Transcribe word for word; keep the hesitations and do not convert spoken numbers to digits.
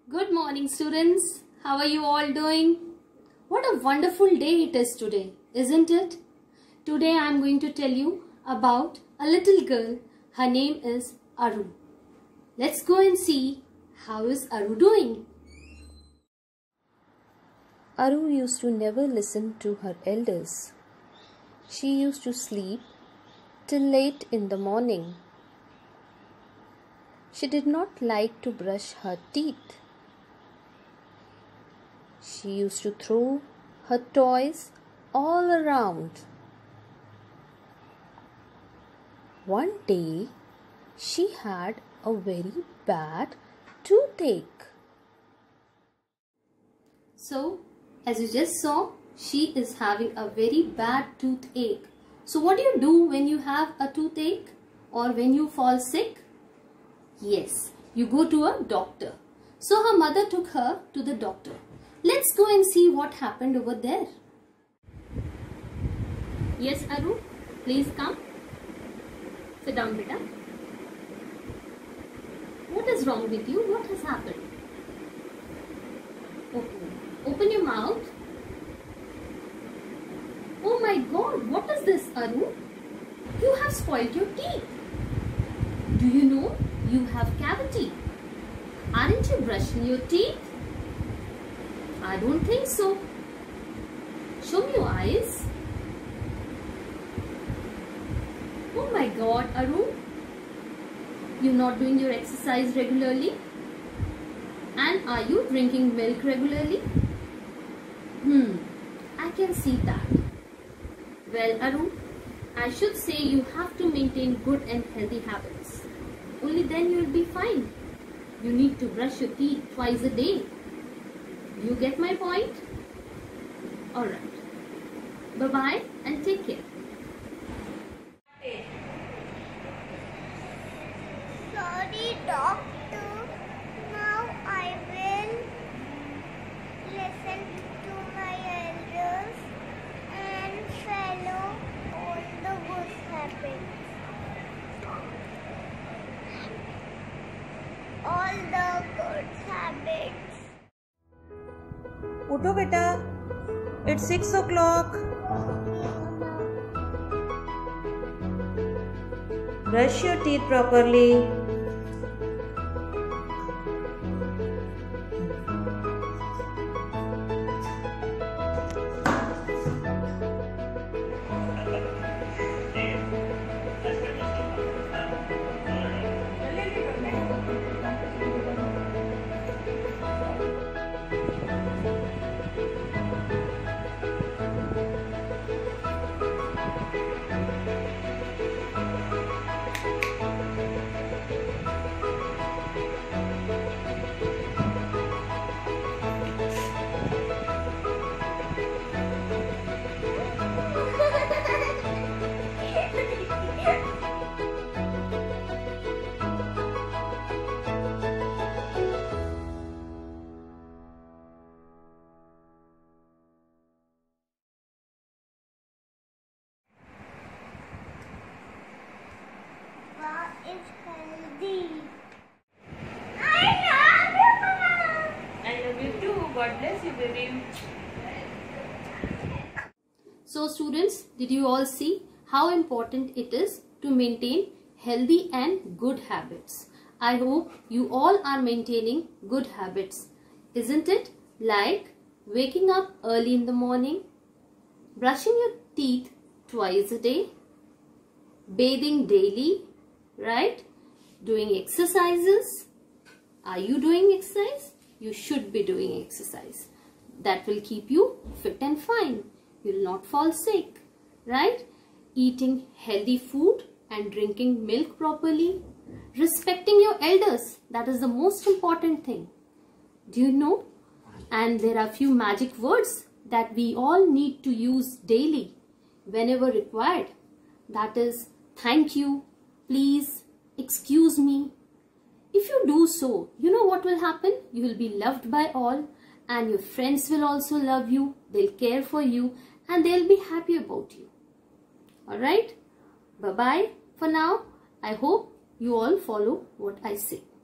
Good morning, students. How are you all doing? What a wonderful day it is today, isn't it? Today I am going to tell you about a little girl. Her name is Aru. Let's go and see how is Aru doing. Aru used to never listen to her elders. She used to sleep till late in the morning. She did not like to brush her teeth. She used to throw her toys all around. One day, she had a very bad toothache. So, as you just saw, she is having a very bad toothache. So, what do you do when you have a toothache or when you fall sick? Yes, you go to a doctor. So, her mother took her to the doctor. Let's go and see what happened over there. Yes, Aru, please come. Sit down, beta. What is wrong with you? What has happened? Open. Open your mouth. Oh my God, what is this, Aru? You have spoiled your teeth. Do you know you have cavity? Aren't you brushing your teeth? I don't think so. Show me your eyes. Oh my God, Aru. You're not doing your exercise regularly? And are you drinking milk regularly? Hmm, I can see that. Well, Aru, I should say you have to maintain good and healthy habits. Only then you will be fine. You need to brush your teeth twice a day. You get my point? Alright. Bye-bye and take care. Sorry, doctor. Now I will listen to my elders and follow all the good habits. All the good habits. उठो बेटा, it's six o'clock. Brush your teeth properly. Is healthy. I love you too. God bless you, baby. So students, did you all see how important it is to maintain healthy and good habits? I hope you all are maintaining good habits, isn't it? Like waking up early in the morning, brushing your teeth twice a day, bathing daily, right? Doing exercises. Are you doing exercise? You should be doing exercise. That will keep you fit and fine. You will not fall sick, right? Eating healthy food and drinking milk properly. Respecting your elders. That is the most important thing. Do you know? And there are few magic words that we all need to use daily whenever required. That is thank you, please, excuse me. If you do so, you know what will happen? You will be loved by all and your friends will also love you. They'll care for you and they'll be happy about you. Alright? Bye-bye for now. I hope you all follow what I say.